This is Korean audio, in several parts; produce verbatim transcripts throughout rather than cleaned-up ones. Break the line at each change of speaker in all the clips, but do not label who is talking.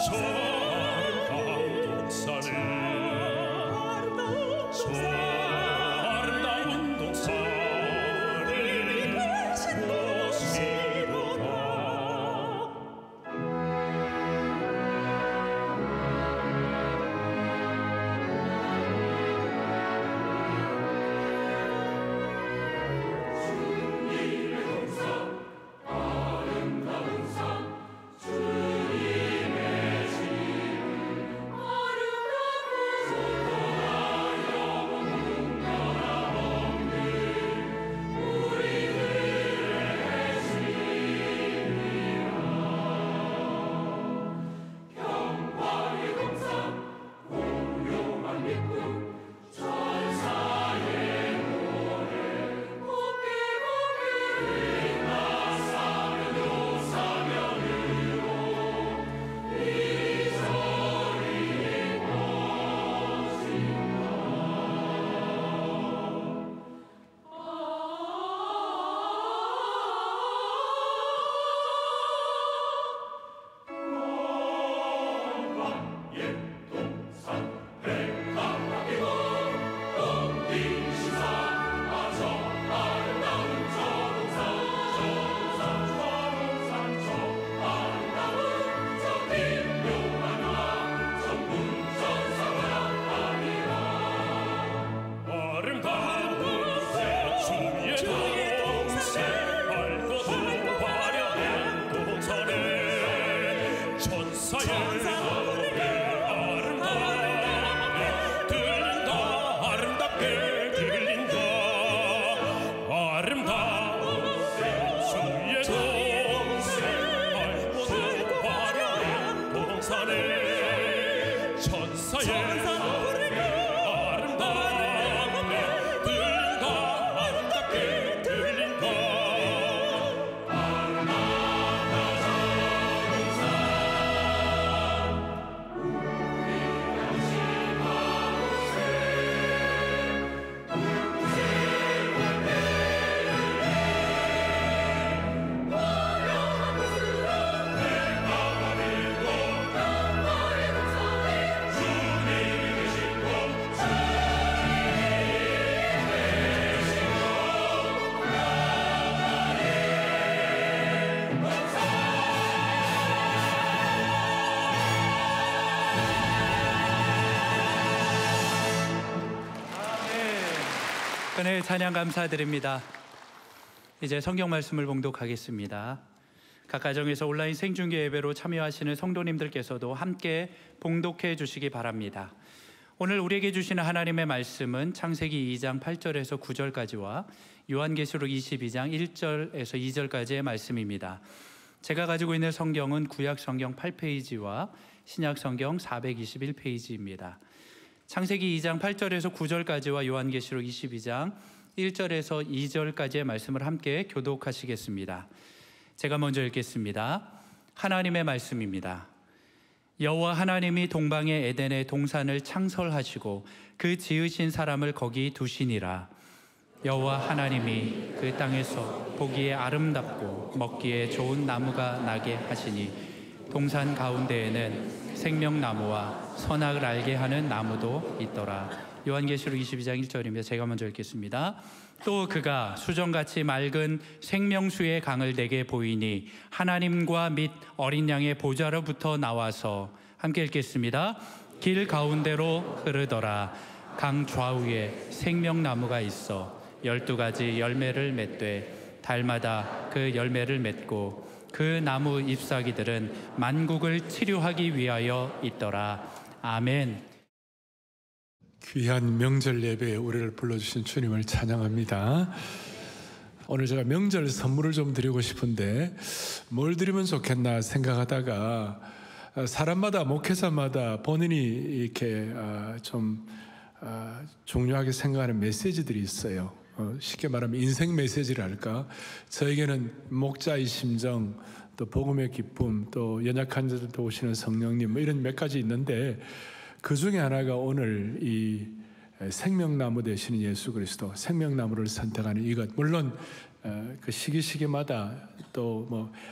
은혜 찬양 감사드립니다. 이제 성경 말씀을 봉독하겠습니다. 각 가정에서 온라인 생중계 예배로 참여하시는 성도님들께서도 함께 봉독해 주시기 바랍니다. 오늘 우리에게 주시는 하나님의 말씀은 창세기 이 장 팔 절에서 구 절까지와 요한계시록 이십이 장 일 절에서 이 절까지의 말씀입니다. 제가 가지고 있는 성경은 구약 성경 팔 페이지와 신약 성경 사백이십일 페이지입니다. 창세기 이 장 팔 절에서 구 절까지와 요한계시록 이십이 장 일 절에서 이 절까지의 말씀을 함께 교독하시겠습니다. 제가 먼저 읽겠습니다. 하나님의 말씀입니다. 여호와 하나님이 동방의 에덴의 동산을 창설하시고 그 지으신 사람을 거기 두시니라. 여호와 하나님이 그 땅에서 보기에 아름답고 먹기에 좋은 나무가 나게 하시니 동산 가운데에는 생명나무와 선악을 알게 하는 나무도 있더라. 요한계시록 이십이 장 일 절입니다. 제가 먼저 읽겠습니다. 또 그가 수정같이 맑은 생명수의 강을 내게 보이니 하나님과 및 어린 양의 보좌로부터 나와서 함께 읽겠습니다. 길 가운데로 흐르더라. 강 좌우에 생명나무가 있어 열두 가지 열매를 맺되 달마다 그 열매를 맺고 그 나무 잎사귀들은 만국을 치료하기 위하여 있더라. 아멘.
귀한 명절 예배에 우리를 불러주신 주님을 찬양합니다. 오늘 제가 명절 선물을 좀 드리고 싶은데 뭘 드리면 좋겠나 생각하다가 사람마다 목회자마다 본인이 이렇게 좀 중요하게 생각하는 메시지들이 있어요. 쉽게 말하면 인생 메시지를 할까? 저에게는 목자의 심정, 또 복음의 기쁨, 또 연약한 자들 도우시는 성령님, 뭐 이런 몇 가지 있는데 그 중에 하나가 오늘 이 생명나무 되시는 예수 그리스도, 생명나무를 선택하는 이것. 물론 그 시기 시기마다 또 뭐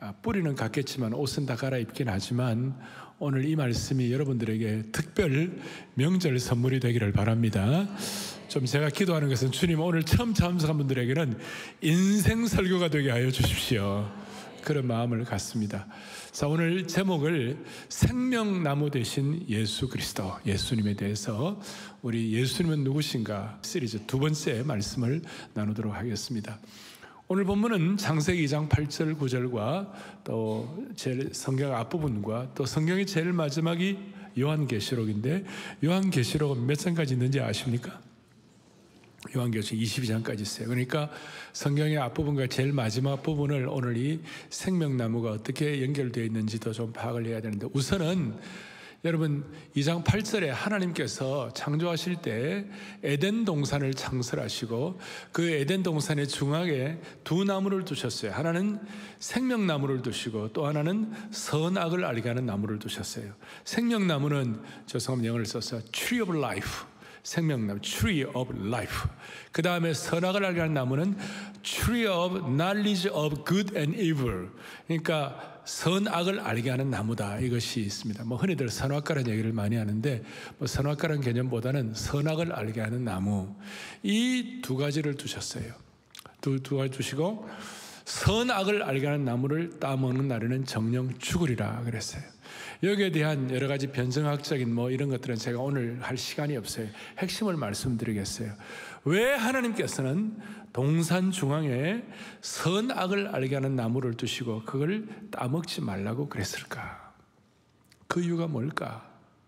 뿌리는 같겠지만 옷은 다 갈아입긴 하지만 오늘 이 말씀이 여러분들에게 특별 명절 선물이 되기를 바랍니다. 좀 제가 기도하는 것은 주님 오늘 처음 참석한 분들에게는 인생 설교가 되게 하여 주십시오. 그런 마음을 갖습니다. 자, 오늘 제목을 생명나무 되신 예수 그리스도, 예수님에 대해서 우리 예수님은 누구신가 시리즈 두 번째 말씀을 나누도록 하겠습니다. 오늘 본문은 창세기 이 장 팔 절 구 절과 또 제일 성경 앞부분과 또 성경의 제일 마지막이 요한계시록인데, 요한계시록은 몇 장까지 있는지 아십니까? 요한계시록 이십이 장까지 있어요. 그러니까 성경의 앞부분과 제일 마지막 부분을 오늘 이 생명나무가 어떻게 연결되어 있는지도 좀 파악을 해야 되는데, 우선은 여러분 이 장 팔 절에 하나님께서 창조하실 때 에덴 동산을 창설하시고 그 에덴 동산의 중앙에 두 나무를 두셨어요. 하나는 생명나무를 두시고 또 하나는 선악을 알게 하는 나무를 두셨어요. 생명나무는 죄송합니다, 영어를 써서 Tree of Life, 생명나무, Tree of Life. 그 다음에 선악을 알게 하는 나무는 Tree of Knowledge of Good and Evil, 그러니까 선악을 알게 하는 나무다, 이것이 있습니다. 뭐 흔히들 선악과라는 얘기를 많이 하는데 뭐 선악과라는 개념보다는 선악을 알게 하는 나무, 이 두 가지를 두셨어요. 두, 두 가지 두시고 선악을 알게 하는 나무를 따먹는 날에는 정령 죽으리라 그랬어요. 여기에 대한 여러 가지 변증학적인 뭐 이런 것들은 제가 오늘 할 시간이 없어요. 핵심을 말씀드리겠어요. 왜 하나님께서는 동산 중앙에 선악을 알게 하는 나무를 두시고 그걸 따먹지 말라고 그랬을까? 그 이유가 뭘까?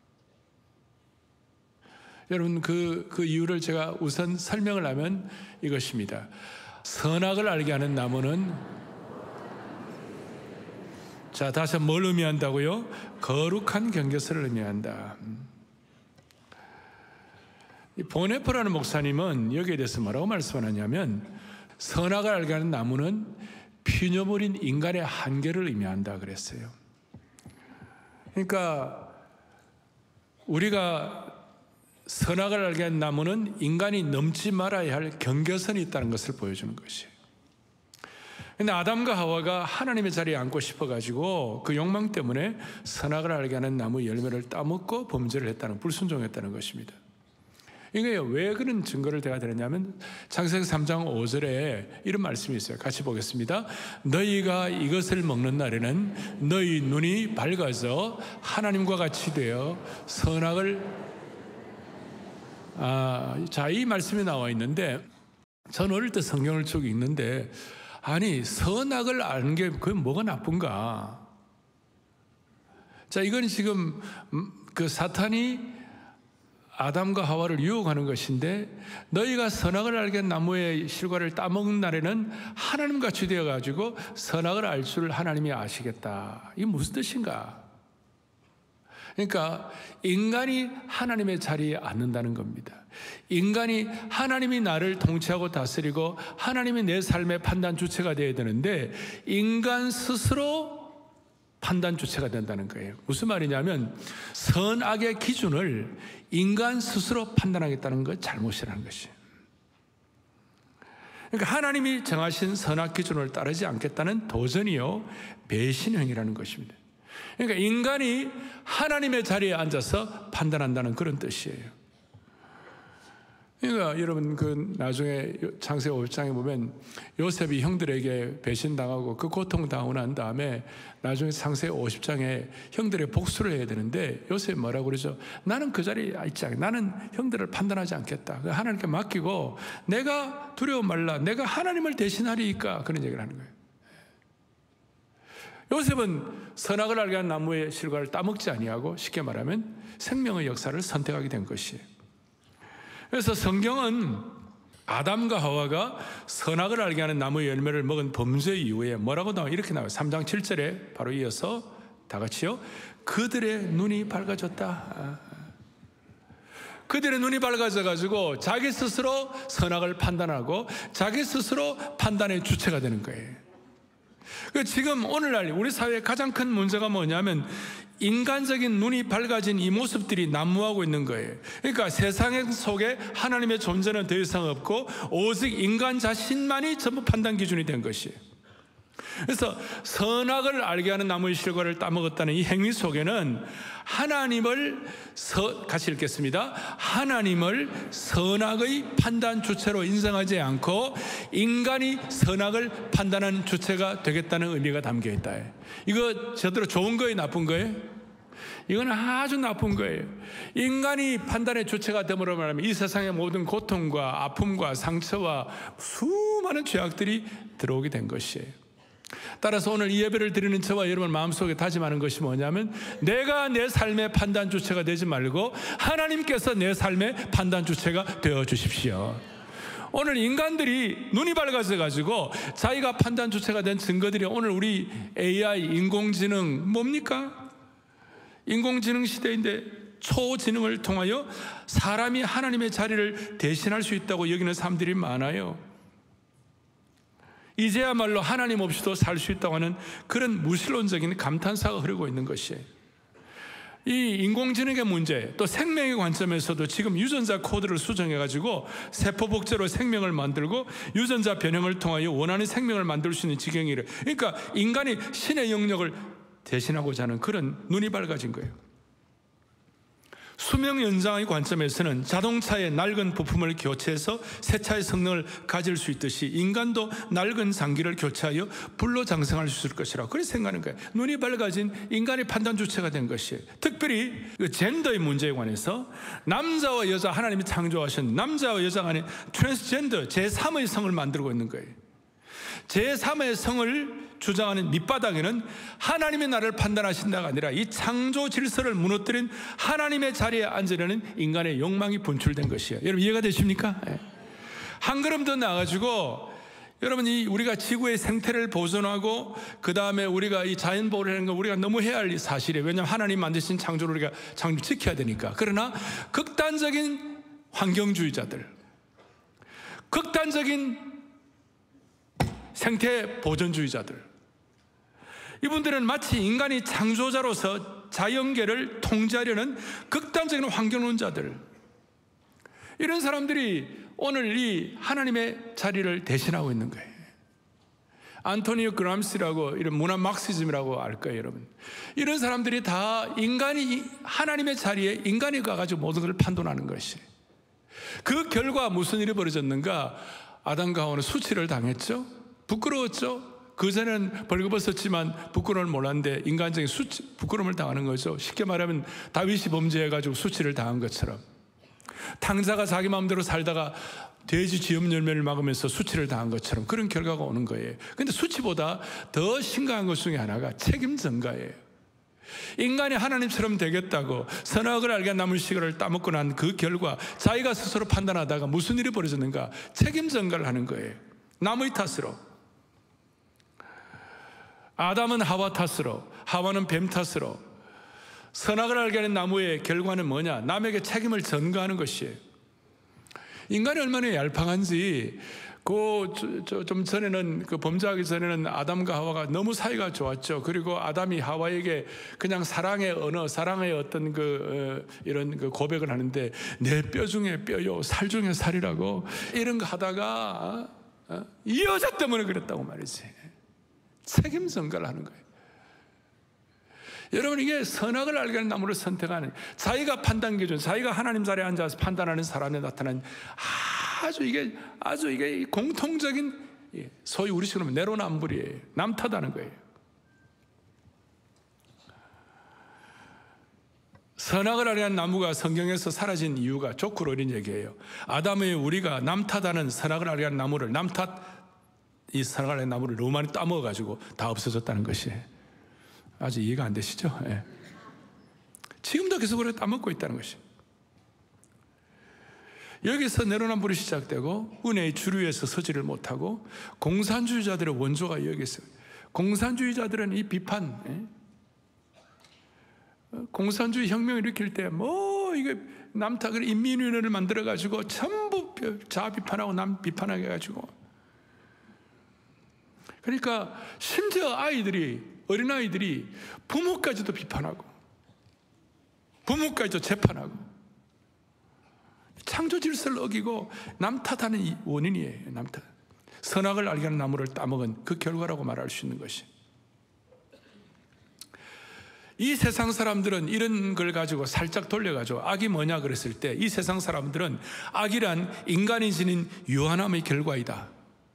여러분 그, 그 이유를 제가 우선 설명을 하면 이것입니다. 선악을 알게 하는 나무는, 자, 다시 뭘 의미한다고요? 거룩한 경계선을 의미한다. 이 보네퍼라는 목사님은 여기에 대해서 뭐라고 말씀하냐면, 선악을 알게 하는 나무는 피녀버린 인간의 한계를 의미한다 그랬어요. 그러니까 우리가 선악을 알게 하는 나무는 인간이 넘지 말아야 할 경계선이 있다는 것을 보여주는 것이에요. 근데 아담과 하와가 하나님의 자리에 앉고 싶어가지고 그 욕망 때문에 선악을 알게 하는 나무 열매를 따먹고 범죄를 했다는, 불순종했다는 것입니다. 이게 왜 그런 증거를 제가 드렸냐면 창세기 삼 장 오 절에 이런 말씀이 있어요. 같이 보겠습니다. 너희가 이것을 먹는 날에는 너희 눈이 밝아져 하나님과 같이 되어 선악을, 아, 자, 이 말씀이 나와 있는데 전 어릴 때 성경을 쭉 읽는데, 아니 선악을 아는 게 그게 뭐가 나쁜가? 자, 이건 지금 그 사탄이 아담과 하와를 유혹하는 것인데, 너희가 선악을 알게 한 나무의 실과를 따먹는 날에는 하나님같이 되어가지고 선악을 알 줄 하나님이 아시겠다. 이게 무슨 뜻인가? 그러니까 인간이 하나님의 자리에 앉는다는 겁니다. 인간이, 하나님이 나를 통치하고 다스리고 하나님이 내 삶의 판단 주체가 되어야 되는데 인간 스스로 판단 주체가 된다는 거예요. 무슨 말이냐면 선악의 기준을 인간 스스로 판단하겠다는 것, 잘못이라는 것이에요. 그러니까 하나님이 정하신 선악 기준을 따르지 않겠다는 도전이요 배신행위라는 것입니다. 그러니까 인간이 하나님의 자리에 앉아서 판단한다는 그런 뜻이에요. 그러니까 여러분 그 나중에 창세기 오 장에 보면 요셉이 형들에게 배신당하고 그 고통당하고 난 다음에 나중에 창세기 오십 장에 형들의 복수를 해야 되는데 요셉이 뭐라고 그러죠? 나는 그 자리에 있지 않겠다. 나는 형들을 판단하지 않겠다. 하나님께 맡기고 내가 두려워 말라. 내가 하나님을 대신하리이까. 그런 얘기를 하는 거예요. 요셉은 선악을 알게 한 나무의 실과를 따먹지 아니하고 쉽게 말하면 생명의 역사를 선택하게 된 것이에요. 그래서 성경은 아담과 하와가 선악을 알게 하는 나무의 열매를 먹은 범죄 이후에 뭐라고 나와요? 이렇게 나와요. 삼 장 칠 절에 바로 이어서 다 같이요. 그들의 눈이 밝아졌다. 그들의 눈이 밝아져 가지고 자기 스스로 선악을 판단하고 자기 스스로 판단의 주체가 되는 거예요. 지금 오늘날 우리 사회의 가장 큰 문제가 뭐냐면 인간적인 눈이 밝아진 이 모습들이 난무하고 있는 거예요. 그러니까 세상 속에 하나님의 존재는 더 이상 없고 오직 인간 자신만이 전부 판단 기준이 된 것이에요. 그래서 선악을 알게 하는 나무의 실과를 따먹었다는 이 행위 속에는 하나님을 서, 같이 읽겠습니다. 하나님을 선악의 판단 주체로 인정하지 않고 인간이 선악을 판단하는 주체가 되겠다는 의미가 담겨 있다. 이거 저대로 좋은 거예요, 나쁜 거예요? 이건 아주 나쁜 거예요. 인간이 판단의 주체가 됨으로 말하면 이 세상의 모든 고통과 아픔과 상처와 수많은 죄악들이 들어오게 된 것이에요. 따라서 오늘 이 예배를 드리는 저와 여러분 마음속에 다짐하는 것이 뭐냐면, 내가 내 삶의 판단 주체가 되지 말고 하나님께서 내 삶의 판단 주체가 되어 주십시오. 오늘 인간들이 눈이 밝아져 가지고 자기가 판단 주체가 된 증거들이 오늘 우리 에이아이 인공지능 뭡니까? 인공지능 시대인데 초지능을 통하여 사람이 하나님의 자리를 대신할 수 있다고 여기는 사람들이 많아요. 이제야말로 하나님 없이도 살 수 있다고 하는 그런 무신론적인 감탄사가 흐르고 있는 것이에요. 이 인공지능의 문제, 또 생명의 관점에서도 지금 유전자 코드를 수정해가지고 세포 복제로 생명을 만들고 유전자 변형을 통하여 원하는 생명을 만들 수 있는 지경이래. 그러니까 인간이 신의 영역을 대신하고자 하는 그런 눈이 밝아진 거예요. 수명 연장의 관점에서는 자동차의 낡은 부품을 교체해서 새 차의 성능을 가질 수 있듯이 인간도 낡은 장기를 교체하여 불로 장생할 수 있을 것이라고 그렇게 생각하는 거예요. 눈이 밝아진 인간의 판단 주체가 된 것이에요. 특별히 그 젠더의 문제에 관해서 남자와 여자, 하나님이 창조하신 남자와 여자 간의 트랜스젠더 제삼의 성을 만들고 있는 거예요. 제삼의 성을 주장하는 밑바닥에는 하나님의 나를 판단하신다가 아니라 이 창조 질서를 무너뜨린 하나님의 자리에 앉으려는 인간의 욕망이 분출된 것이에요. 여러분 이해가 되십니까? 네. 한 걸음 더 나아가지고 여러분, 이 우리가 지구의 생태를 보존하고 그 다음에 우리가 이 자연 보호를 하는 거 우리가 너무 해야 할 사실이에요. 왜냐하면 하나님 만드신 창조를 우리가 창조 지켜야 되니까. 그러나 극단적인 환경주의자들, 극단적인 생태 보존주의자들, 이분들은 마치 인간이 창조자로서 자연계를 통제하려는 극단적인 환경론자들, 이런 사람들이 오늘 이 하나님의 자리를 대신하고 있는 거예요. 안토니오 그람시라고, 이런 문화 막시즘이라고 알 거예요, 여러분. 이런 사람들이 다 인간이 하나님의 자리에 인간이 가가지고 모든 걸 판단하는 것이에요. 그 결과 무슨 일이 벌어졌는가? 아담과 하와는 수치를 당했죠. 부끄러웠죠. 그전에는 벌거벗었지만 부끄러움을 몰랐는데 인간적인 수치, 부끄러움을 당하는 거죠. 쉽게 말하면 다윗이 범죄해가지고 수치를 당한 것처럼, 탕자가 자기 마음대로 살다가 돼지 쥐염 열매를 막으면서 수치를 당한 것처럼 그런 결과가 오는 거예요. 그런데 수치보다 더 심각한 것 중에 하나가 책임 전가예요. 인간이 하나님처럼 되겠다고 선악을 알게 나물 시간을 따먹고 난 그 결과 자기가 스스로 판단하다가 무슨 일이 벌어졌는가? 책임 전가를 하는 거예요. 남의 탓으로. 아담은 하와 탓으로, 하와는 뱀 탓으로. 선악을 알게 하는 나무의 결과는 뭐냐? 남에게 책임을 전가하는 것이에요. 인간이 얼마나 얄팍한지, 그 좀 전에는, 그 범죄하기 전에는 아담과 하와가 너무 사이가 좋았죠. 그리고 아담이 하와에게 그냥 사랑의 언어, 사랑의 어떤 그 어, 이런 그 고백을 하는데, 내 뼈 중에 뼈요, 살 중에 살이라고 이런 거 하다가 어? 어? 이 여자 때문에 그랬다고 말이지. 책임 전가를 하는 거예요. 여러분, 이게 선악을 알게 하는 나무를 선택하는, 자기가 판단 기준, 자기가 하나님 자리에 앉아서 판단하는 사람에 나타난 아주 이게 아주 이게 공통적인, 소위 우리식으로 하면 내로남불이에요. 남 탓하는 거예요. 선악을 알게 하는 나무가 성경에서 사라진 이유가 좋고 어린 얘기예요. 아담의 우리가 남 탓하는 선악을 알게 하는 나무를, 남 탓, 이 선악을 알게 하는 나무를 너무 많이 따먹어가지고 다 없어졌다는 것이에요. 아직 이해가 안 되시죠? 예. 지금도 계속 그렇게 따먹고 있다는 것이. 여기서 내로남불이 시작되고 은혜의 주류에서 서지를 못하고 공산주의자들의 원조가 여기 있어요. 공산주의자들은 이 비판, 예? 공산주의 혁명을 일으킬 때 뭐 이게 남탓을 인민위원회를 만들어 가지고 전부 자 비판하고 남 비판하게 해가지고, 그러니까 심지어 아이들이, 어린아이들이 부모까지도 비판하고 부모까지도 재판하고 창조 질서를 어기고 남 탓하는 이 원인이에요. 남 탓. 선악을 알게 하는 나무를 따먹은 그 결과라고 말할 수 있는 것이. 이 세상 사람들은 이런 걸 가지고 살짝 돌려가지고 악이 뭐냐 그랬을 때 이 세상 사람들은 악이란 인간이 지닌 유한함의 결과이다.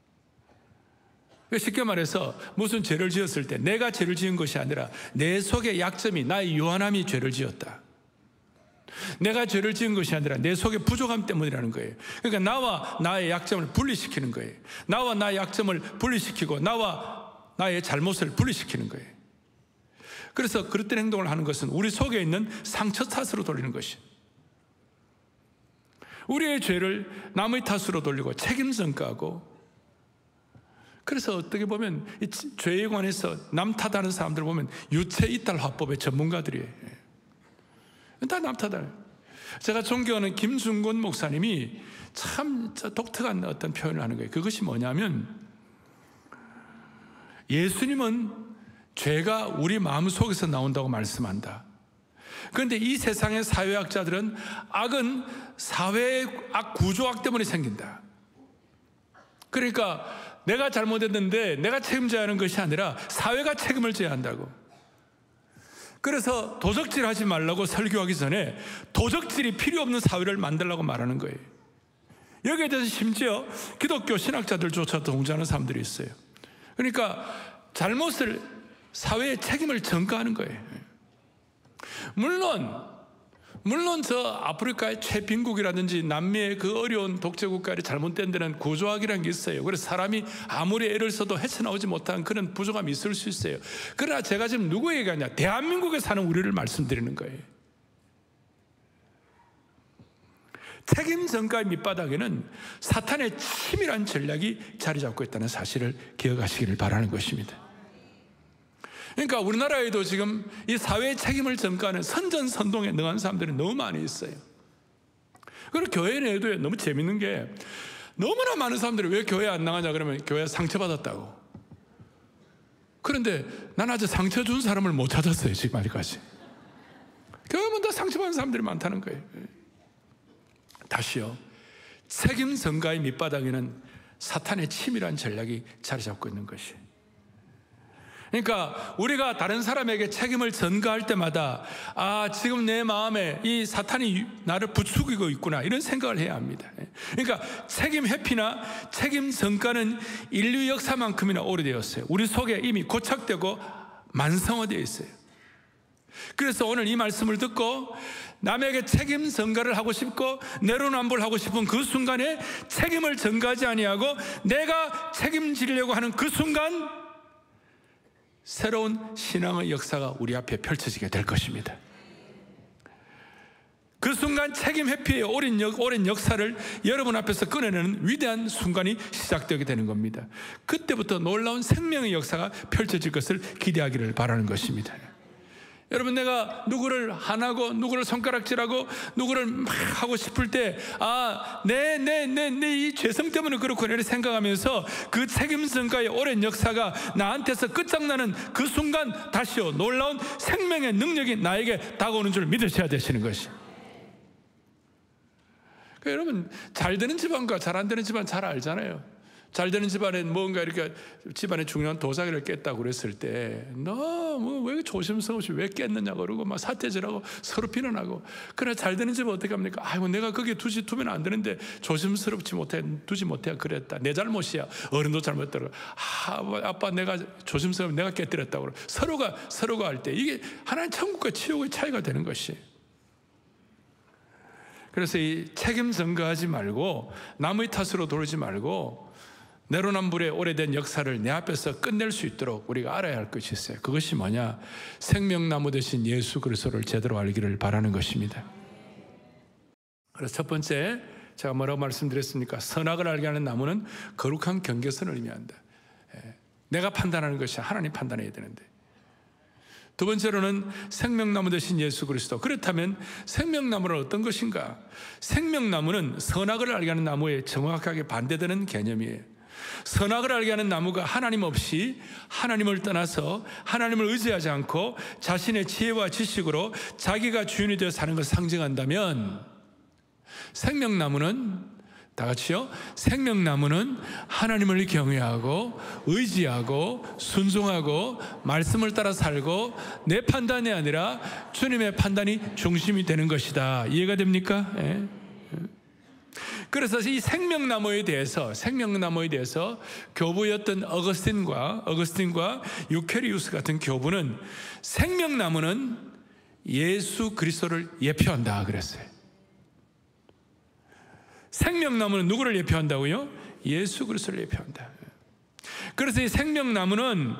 쉽게 말해서 무슨 죄를 지었을 때 내가 죄를 지은 것이 아니라 내 속의 약점이, 나의 유한함이 죄를 지었다. 내가 죄를 지은 것이 아니라 내 속의 부족함 때문이라는 거예요. 그러니까 나와 나의 약점을 분리시키는 거예요. 나와 나의 약점을 분리시키고 나와 나의 잘못을 분리시키는 거예요. 그래서 그릇된 행동을 하는 것은 우리 속에 있는 상처 탓으로 돌리는 것이, 우리의 죄를 남의 탓으로 돌리고 책임 전가하고, 그래서 어떻게 보면 이 죄에 관해서 남 탓하는 사람들 보면 유체 이탈 화법의 전문가들이에요. 다 남 탓을. 제가 존경하는 김준곤 목사님이 참 독특한 어떤 표현을 하는 거예요. 그것이 뭐냐면, 예수님은 죄가 우리 마음속에서 나온다고 말씀한다. 그런데 이 세상의 사회학자들은 악은 사회의 악 구조학 때문에 생긴다. 그러니까 내가 잘못했는데 내가 책임져야 하는 것이 아니라 사회가 책임을 져야 한다고. 그래서 도적질 하지 말라고 설교하기 전에 도적질이 필요 없는 사회를 만들라고 말하는 거예요. 여기에 대해서 심지어 기독교 신학자들조차 동조하는 사람들이 있어요. 그러니까 잘못을, 사회의 책임을 전가하는 거예요. 물론 물론 저 아프리카의 최빈국이라든지 남미의 그 어려운 독재국가의 잘못된 데는 구조학이라는 게 있어요. 그래서 사람이 아무리 애를 써도 헤쳐나오지 못한 그런 부족함이 있을 수 있어요. 그러나 제가 지금 누구 얘기하냐, 대한민국에 사는 우리를 말씀드리는 거예요. 책임 전가의 밑바닥에는 사탄의 치밀한 전략이 자리 잡고 있다는 사실을 기억하시기를 바라는 것입니다. 그러니까 우리나라에도 지금 이 사회의 책임을 전가하는 선전선동에 능한 사람들이 너무 많이 있어요. 그리고 교회 내에도 너무 재밌는 게, 너무나 많은 사람들이 왜 교회 안 나가냐 그러면 교회 상처받았다고. 그런데 난 아직 상처 준 사람을 못 찾았어요, 지금 아직까지. 교회만 다 상처받은 사람들이 많다는 거예요. 다시요, 책임 전가의 밑바닥에는 사탄의 치밀한 전략이 자리 잡고 있는 것이. 그러니까 우리가 다른 사람에게 책임을 전가할 때마다, 아, 지금 내 마음에 이 사탄이 나를 부추기고 있구나, 이런 생각을 해야 합니다. 그러니까 책임 회피나 책임 전가는 인류 역사만큼이나 오래되었어요. 우리 속에 이미 고착되고 만성화되어 있어요. 그래서 오늘 이 말씀을 듣고 남에게 책임 전가를 하고 싶고 내로남불 하고 싶은 그 순간에 책임을 전가하지 아니하고 내가 책임지려고 하는 그 순간 새로운 신앙의 역사가 우리 앞에 펼쳐지게 될 것입니다. 그 순간 책임 회피의 오랜, 역, 오랜 역사를 여러분 앞에서 꺼내내는 위대한 순간이 시작되게 되는 겁니다. 그때부터 놀라운 생명의 역사가 펼쳐질 것을 기대하기를 바라는 것입니다. 여러분, 내가 누구를 하나고 누구를 손가락질하고 누구를 막 하고 싶을 때, 아, 내, 내, 내, 내 이 죄성 때문에 그렇고 이렇게 생각하면서 그 책임 전가의 오랜 역사가 나한테서 끝장나는 그 순간 다시요, 놀라운 생명의 능력이 나에게 다가오는 줄 믿으셔야 되시는 것이. 그러니까 여러분, 잘 되는 집안과 잘 안 되는 집안 잘 알잖아요. 잘 되는 집안에 뭔가 이렇게 집안에 중요한 도자기를 깼다고 그랬을 때, 너 뭐 왜 조심스러우시 왜 깼느냐 그러고 막 사태질하고 서로 비난하고. 그러나 잘 되는 집은 어떻게 합니까? 아이고, 내가 거기에 두지 두면 안 되는데 조심스럽지 못해 두지 못해 그랬다. 내 잘못이야. 어른도 잘못했다고. 아, 아빠 내가 조심스러우면 내가 깨뜨렸다고. 서로가 서로가 할 때 이게 하나님 천국과 지옥의 차이가 되는 것이. 그래서 이 책임 전가하지 말고 남의 탓으로 돌지 말고 내로남불의 오래된 역사를 내 앞에서 끝낼 수 있도록 우리가 알아야 할 것이 있어요. 그것이 뭐냐? 생명나무 되신 예수 그리스도를 제대로 알기를 바라는 것입니다. 그래서 첫 번째, 제가 뭐라고 말씀드렸습니까? 선악을 알게 하는 나무는 거룩한 경계선을 의미한다. 내가 판단하는 것이 하나님 판단해야 되는데. 두 번째로는 생명나무 되신 예수 그리스도. 그렇다면 생명나무는 어떤 것인가? 생명나무는 선악을 알게 하는 나무에 정확하게 반대되는 개념이에요. 선악을 알게 하는 나무가 하나님 없이 하나님을 떠나서 하나님을 의지하지 않고 자신의 지혜와 지식으로 자기가 주인이 되어 사는 것을 상징한다면, 생명나무는 다 같이요. 생명나무는 하나님을 경외하고 의지하고 순종하고 말씀을 따라 살고 내 판단이 아니라 주님의 판단이 중심이 되는 것이다. 이해가 됩니까? 예. 그래서 이 생명나무에 대해서 생명나무에 대해서 교부였던 어거스틴과 어거스틴과 유케리우스 같은 교부는 생명나무는 예수 그리스도를 예표한다 그랬어요. 생명나무는 누구를 예표한다고요? 예수 그리스도를 예표한다. 그래서 이 생명나무는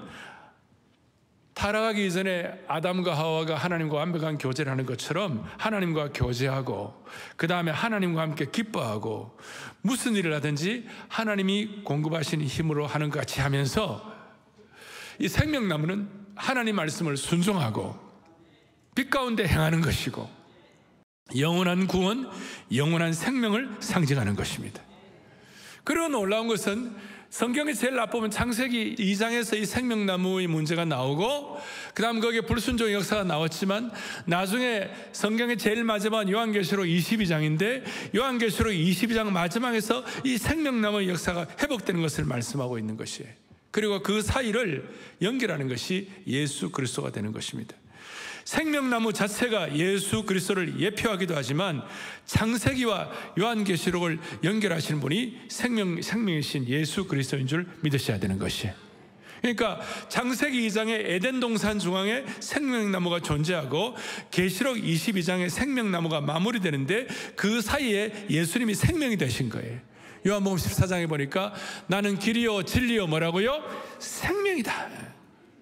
타락하기 이전에 아담과 하와가 하나님과 완벽한 교제를 하는 것처럼 하나님과 교제하고 그 다음에 하나님과 함께 기뻐하고 무슨 일을 하든지 하나님이 공급하신 힘으로 하는 것 같이 하면서 이 생명나무는 하나님 말씀을 순종하고 빛 가운데 행하는 것이고 영원한 구원, 영원한 생명을 상징하는 것입니다. 그리고 놀라운 것은 성경이 제일 나쁘면 창세기 이 장에서 이 생명나무의 문제가 나오고 그 다음 거기에 불순종 역사가 나왔지만 나중에 성경의 제일 마지막 요한계시록 이십이 장인데 요한계시록 이십이 장 마지막에서 이 생명나무의 역사가 회복되는 것을 말씀하고 있는 것이에요. 그리고 그 사이를 연결하는 것이 예수 그리스도가 되는 것입니다. 생명나무 자체가 예수 그리스도를 예표하기도 하지만 창세기와 요한계시록을 연결하시는 분이 생명, 생명이신 예수 그리스도인 줄 믿으셔야 되는 것이에요. 그러니까 창세기 이 장에 에덴 동산 중앙에 생명나무가 존재하고 계시록 이십이 장에 생명나무가 마무리되는데 그 사이에 예수님이 생명이 되신 거예요. 요한복음 십사 장에 보니까 나는 길이요 진리요 뭐라고요? 생명이다.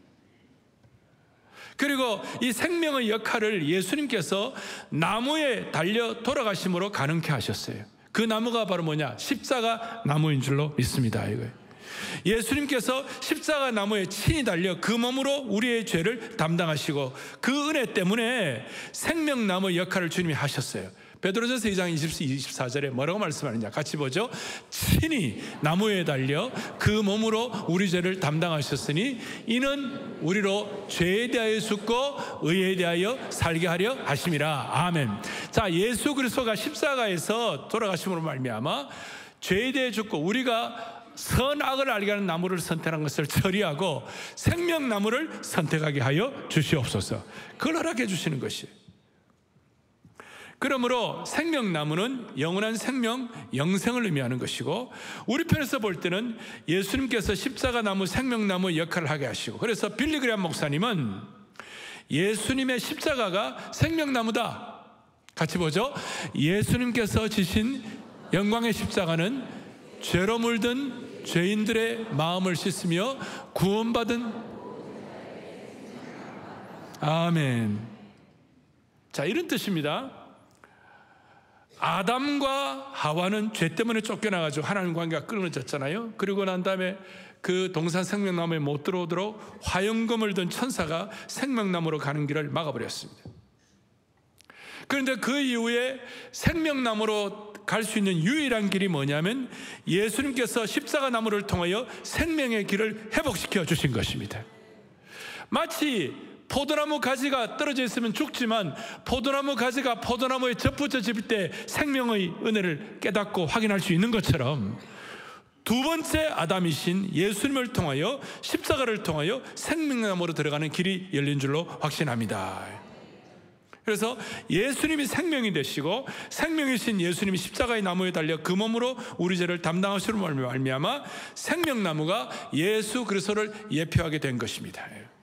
그리고 이 생명의 역할을 예수님께서 나무에 달려 돌아가심으로 가능케 하셨어요. 그 나무가 바로 뭐냐? 십자가 나무인 줄로 믿습니다. 이거예요. 예수님께서 십자가 나무에 친히 달려 그 몸으로 우리의 죄를 담당하시고 그 은혜 때문에 생명나무 역할을 주님이 하셨어요. 베드로전서 이 장 이십사 절에 뭐라고 말씀하느냐 같이 보죠. 친히 나무에 달려 그 몸으로 우리 죄를 담당하셨으니 이는 우리로 죄에 대하여 죽고 의에 대하여 살게 하려 하심이라. 아멘. 자, 예수 그리스도가 십자가에서 돌아가심으로 말미암아 죄에 대해 죽고 우리가 선악을 알게 하는 나무를 선택한 것을 처리하고 생명나무를 선택하게 하여 주시옵소서. 그걸 허락해 주시는 것이에요. 그러므로 생명나무는 영원한 생명, 영생을 의미하는 것이고 우리 편에서 볼 때는 예수님께서 십자가 나무, 생명나무 역할을 하게 하시고 그래서 빌리 그레이엄 목사님은 예수님의 십자가가 생명나무다. 같이 보죠. 예수님께서 지신 영광의 십자가는 죄로 물든 죄인들의 마음을 씻으며 구원받은 아멘. 자, 이런 뜻입니다. 아담과 하와는 죄 때문에 쫓겨나가지고 하나님 관계가 끊어졌잖아요. 그리고 난 다음에 그 동산 생명나무에 못 들어오도록 화영검을 든 천사가 생명나무로 가는 길을 막아버렸습니다. 그런데 그 이후에 생명나무로 갈 수 있는 유일한 길이 뭐냐면 예수님께서 십자가 나무를 통하여 생명의 길을 회복시켜 주신 것입니다. 마치 포도나무 가지가 떨어져 있으면 죽지만 포도나무 가지가 포도나무에 접붙여질 때 생명의 은혜를 깨닫고 확인할 수 있는 것처럼 두 번째 아담이신 예수님을 통하여 십자가를 통하여 생명나무로 들어가는 길이 열린 줄로 확신합니다. 그래서 예수님이 생명이 되시고 생명이신 예수님이 십자가의 나무에 달려 그 몸으로 우리 죄를 담당하시는 말미암아 생명나무가 예수 그리스도를 예표하게 된 것입니다.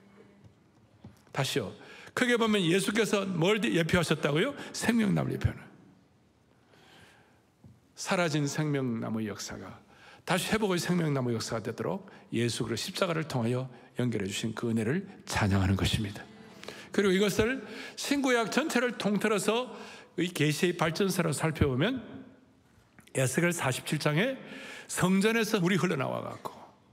다시요. 크게 보면 예수께서 뭘 예표하셨다고요? 생명나무를 예표하는. 사라진 생명나무의 역사가 다시 회복의 생명나무 역사가 되도록 예수 그리스도 십자가를 통하여 연결해 주신 그 은혜를 찬양하는 것입니다. 그리고 이것을 신구약 전체를 통틀어서 이 계시의 발전사로 살펴보면 에스겔 사십칠 장에 성전에서 물이 흘러나와 갖고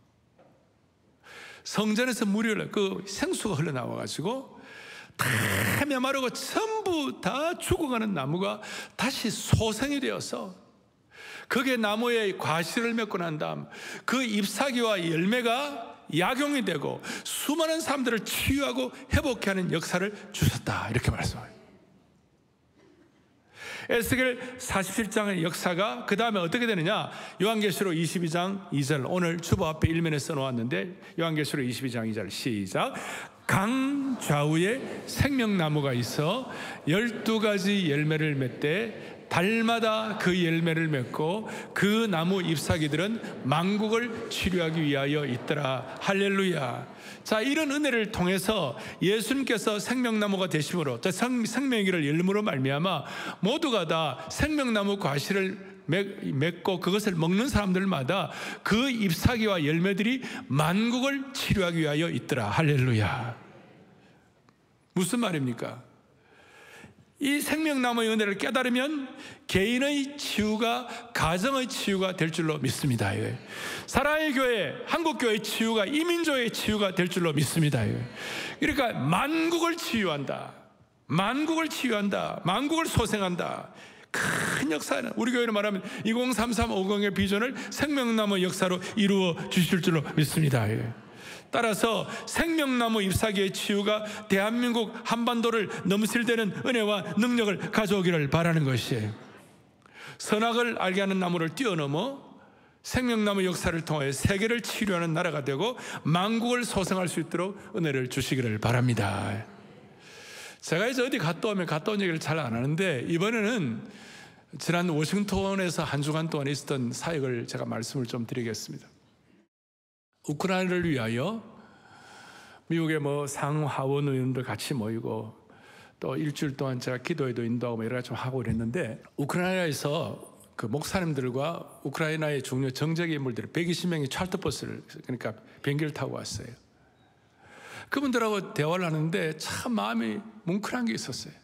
성전에서 물이 흘러 그 생수가 흘러나와 가지고 다 메마르고 전부 다 죽어가는 나무가 다시 소생이 되어서 거기에 나무에 과실을 맺고 난 다음 그 잎사귀와 열매가 약용이 되고 수많은 사람들을 치유하고 회복케 하는 역사를 주셨다. 이렇게 말씀해요. 에스겔 사십칠 장의 역사가 그 다음에 어떻게 되느냐? 요한계시록 이십이 장 이 절, 오늘 주보 앞에 일면에 써놓았는데 요한계시록 이십이 장 이 절 시작. 강 좌우에 생명나무가 있어 열두 가지 열매를 맺되 달마다 그 열매를 맺고 그 나무 잎사귀들은 만국을 치료하기 위하여 있더라. 할렐루야. 자, 이런 은혜를 통해서 예수님께서 생명나무가 되심으로, 생명의 길을 열므로 말미암아 모두가 다 생명나무 과실을 맺고 그것을 먹는 사람들마다 그 잎사귀와 열매들이 만국을 치료하기 위하여 있더라. 할렐루야. 무슨 말입니까? 이 생명나무의 은혜를 깨달으면 개인의 치유가 가정의 치유가 될 줄로 믿습니다. 사랑의 교회, 한국교회의 치유가 이민족의 치유가 될 줄로 믿습니다. 그러니까 만국을 치유한다. 만국을 치유한다. 만국을 소생한다. 큰 역사는 우리 교회는 말하면 이공삼삼 오공의 비전을 생명나무 역사로 이루어 주실 줄로 믿습니다. 따라서 생명나무 잎사귀의 치유가 대한민국 한반도를 넘실대는 은혜와 능력을 가져오기를 바라는 것이에요. 선악을 알게 하는 나무를 뛰어넘어 생명나무 역사를 통해 세계를 치료하는 나라가 되고 만국을 소생할 수 있도록 은혜를 주시기를 바랍니다. 제가 이제 어디 갔다 오면 갔다 온 얘기를 잘 안 하는데 이번에는 지난 워싱턴에서 한 주간 동안 있었던 사역을 제가 말씀을 좀 드리겠습니다. 우크라이나를 위하여 미국의 뭐 상하원 의원들 같이 모이고 또 일주일 동안 제가 기도회도 인도하고 뭐 여러 가지 좀 하고 그랬는데 우크라이나에서 그 목사님들과 우크라이나의 중요 정적인 인물들 백이십 명이 찰터버스를 그러니까 비행기를 타고 왔어요. 그분들하고 대화를 하는데 참 마음이 뭉클한 게 있었어요.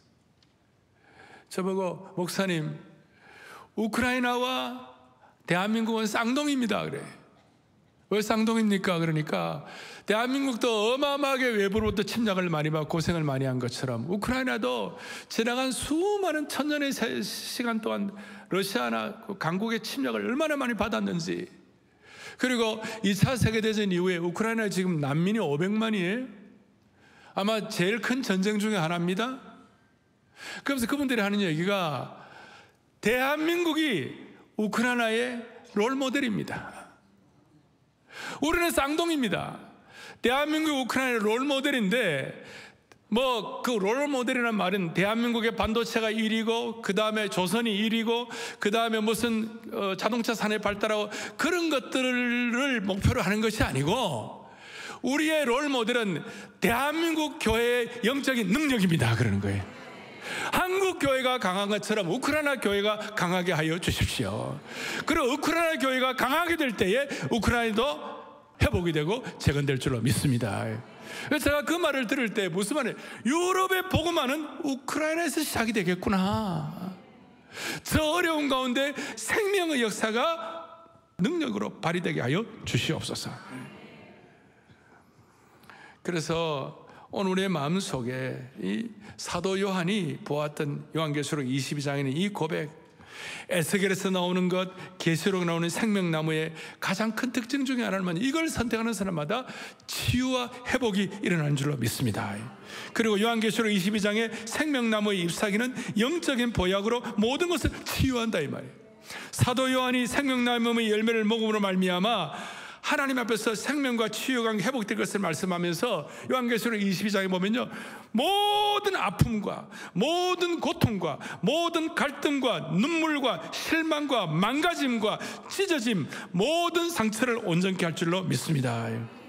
저보고 목사님 우크라이나와 대한민국은 쌍둥이입니다 그래. 왜 쌍둥이입니까? 그러니까 대한민국도 어마어마하게 외부로부터 침략을 많이 받고 고생을 많이 한 것처럼 우크라이나도 지나간 수많은 천년의 시간 동안 러시아나 강국의 침략을 얼마나 많이 받았는지, 그리고 이 차 세계대전 이후에 우크라이나에 지금 난민이 오백만이에요. 아마 제일 큰 전쟁 중에 하나입니다. 그러면서 그분들이 하는 얘기가 대한민국이 우크라이나의 롤모델입니다. 우리는 쌍둥이입니다. 대한민국 우크라이나의 롤모델인데 뭐 그 롤모델이라는 말은 대한민국의 반도체가 일 위고 그 다음에 조선이 일 위고 그 다음에 무슨 어, 자동차 산업이 발달하고 그런 것들을 목표로 하는 것이 아니고 우리의 롤모델은 대한민국 교회의 영적인 능력입니다 그러는 거예요. 한국 교회가 강한 것처럼 우크라이나 교회가 강하게 하여 주십시오. 그리고 우크라이나 교회가 강하게 될 때에 우크라이나도 회복이 되고 재건될 줄로 믿습니다. 그래서 제가 그 말을 들을 때 무슨 말이에요? 유럽의 복음화는 우크라이나에서 시작이 되겠구나. 저 어려운 가운데 생명의 역사가 능력으로 발휘되게 하여 주시옵소서. 그래서 오늘 우리의 마음속에 이 사도 요한이 보았던 요한계시록 이십이 장에는 이 고백, 에스겔에서 나오는 것, 계시록에 나오는 생명나무의 가장 큰 특징 중에 하나는 이걸 선택하는 사람마다 치유와 회복이 일어나는 줄로 믿습니다. 그리고 요한계시록 이십이 장의 생명나무의 잎사귀는 영적인 보약으로 모든 것을 치유한다 이 말이에요. 사도 요한이 생명나무의 열매를 먹음으로 말미암아 하나님 앞에서 생명과 치유가 회복될 것을 말씀하면서 요한계시록 이십이 장에 보면요, 모든 아픔과 모든 고통과 모든 갈등과 눈물과 실망과 망가짐과 찢어짐, 모든 상처를 온전케 할 줄로 믿습니다.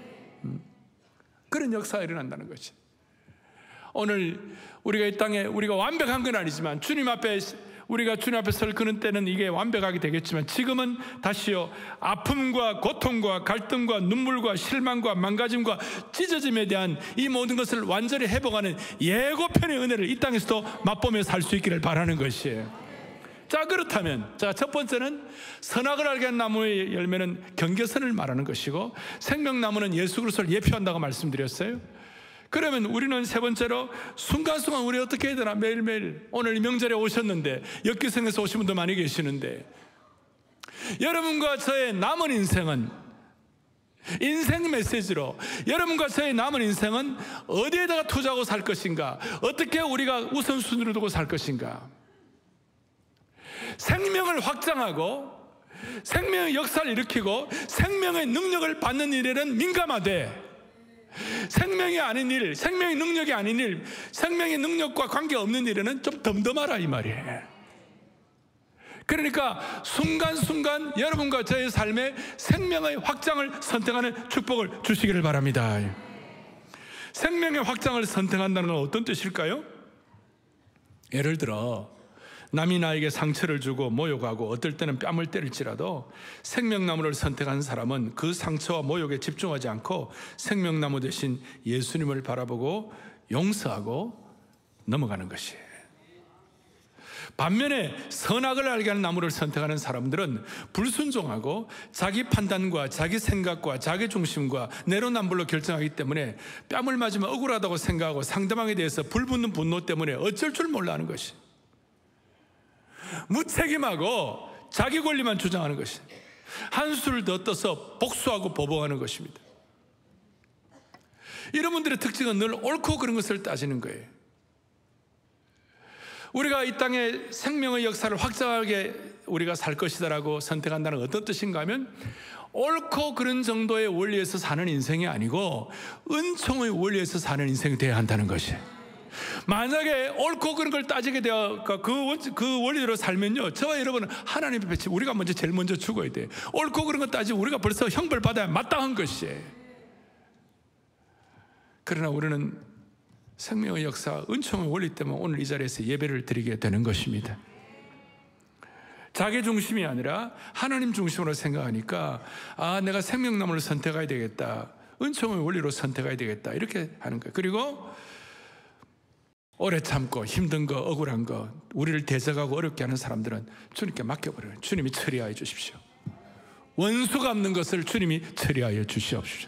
그런 역사가 일어난다는 것이, 오늘 우리가 이 땅에 우리가 완벽한 건 아니지만 주님 앞에 우리가 주님 앞에 설 그는 때는 이게 완벽하게 되겠지만 지금은 다시요, 아픔과 고통과 갈등과 눈물과 실망과 망가짐과 찢어짐에 대한 이 모든 것을 완전히 회복하는 예고편의 은혜를 이 땅에서도 맛보며 살 수 있기를 바라는 것이에요. 자, 그렇다면 자, 첫 번째는 선악을 알게 한 나무의 열매는 경계선을 말하는 것이고 생명나무는 예수 그리스도를 예표한다고 말씀드렸어요. 그러면 우리는 세 번째로 순간순간 우리 어떻게 해야 되나? 매일매일 오늘 명절에 오셨는데 역기성에서 오신 분도 많이 계시는데 여러분과 저의 남은 인생은 인생 메시지로 여러분과 저의 남은 인생은 어디에다가 투자하고 살 것인가? 어떻게 우리가 우선순위로 두고 살 것인가? 생명을 확장하고 생명의 역사를 일으키고 생명의 능력을 받는 일에는 민감하되, 생명이 아닌 일, 생명의 능력이 아닌 일, 생명의 능력과 관계없는 일에는 좀 덤덤하라 이 말이에요. 그러니까 순간순간 여러분과 저의 삶에 생명의 확장을 선택하는 축복을 주시기를 바랍니다. 생명의 확장을 선택한다는 건 어떤 뜻일까요? 예를 들어 남이 나에게 상처를 주고 모욕하고 어떨 때는 뺨을 때릴지라도 생명나무를 선택한 사람은 그 상처와 모욕에 집중하지 않고 생명나무 대신 예수님을 바라보고 용서하고 넘어가는 것이에요. 반면에 선악을 알게 하는 나무를 선택하는 사람들은 불순종하고 자기 판단과 자기 생각과 자기 중심과 내로남불로 결정하기 때문에 뺨을 맞으면 억울하다고 생각하고 상대방에 대해서 불붙는 분노 때문에 어쩔 줄 몰라 하는 것이, 무책임하고 자기 권리만 주장하는 것이, 한수를 더 떠서 복수하고 보복하는 것입니다. 이런 분들의 특징은 늘 옳고 그른 것을 따지는 거예요. 우리가 이 땅에 생명의 역사를 확장하게 우리가 살 것이다라고 선택한다는 건 어떤 뜻인가 하면, 옳고 그른 정도의 원리에서 사는 인생이 아니고 은총의 원리에서 사는 인생이 되어야 한다는 것이에요. 만약에 옳고 그른 걸 따지게 되어 그, 그 원리대로 살면요, 저와 여러분은 하나님 앞에 우리가 먼저 제일 먼저 죽어야 돼요. 옳고 그른 걸 따지고 우리가 벌써 형벌 받아야 마땅한 것이에요. 그러나 우리는 생명의 역사, 은총의 원리 때문에 오늘 이 자리에서 예배를 드리게 되는 것입니다. 자기 중심이 아니라 하나님 중심으로 생각하니까, 아, 내가 생명나무를 선택해야 되겠다, 은총의 원리로 선택해야 되겠다, 이렇게 하는 거예요. 그리고 오래 참고 힘든 거, 억울한 거, 우리를 대적하고 어렵게 하는 사람들은 주님께 맡겨버려요. 주님이 처리하여 주십시오. 원수 갚는 것을 주님이 처리하여 주시옵시오.